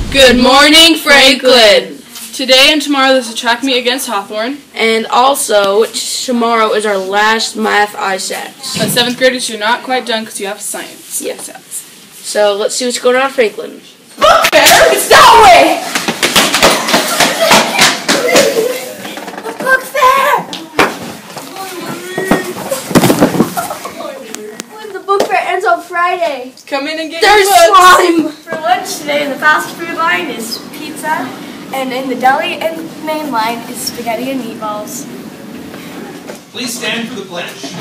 Good morning, Franklin. Today and tomorrow there's a track meet against Hawthorne. And also, tomorrow is our last math ISATs. But 7th graders, you're not quite done because you have science. Yeah. So let's see what's going on at Franklin. Book fair? It's that way! The book fair! The book fair ends on Friday. Come in and get There's your books. slime! For lunch today, in the fast food line is pizza, and in the deli and main line is spaghetti and meatballs. Please stand for the pledge.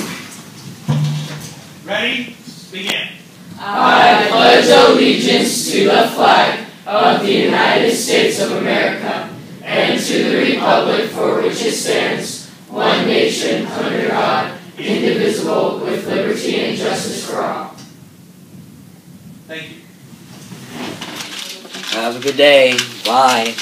Ready? Begin. I pledge allegiance to the flag of the United States of America and to the republic for which it stands, one nation, under God, indivisible, with liberty and justice for all. Thank you. Have a good day. Bye.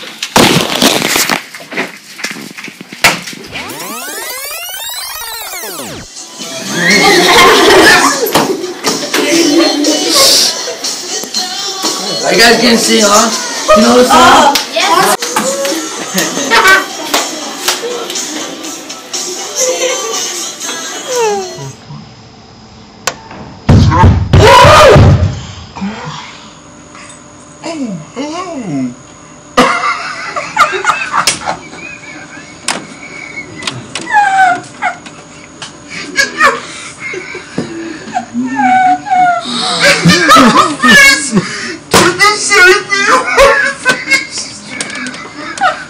Are you guys gonna sing along? You know the song? Yes.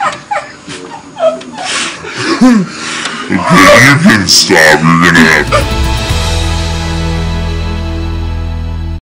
Okay, you can stop. You're gonna have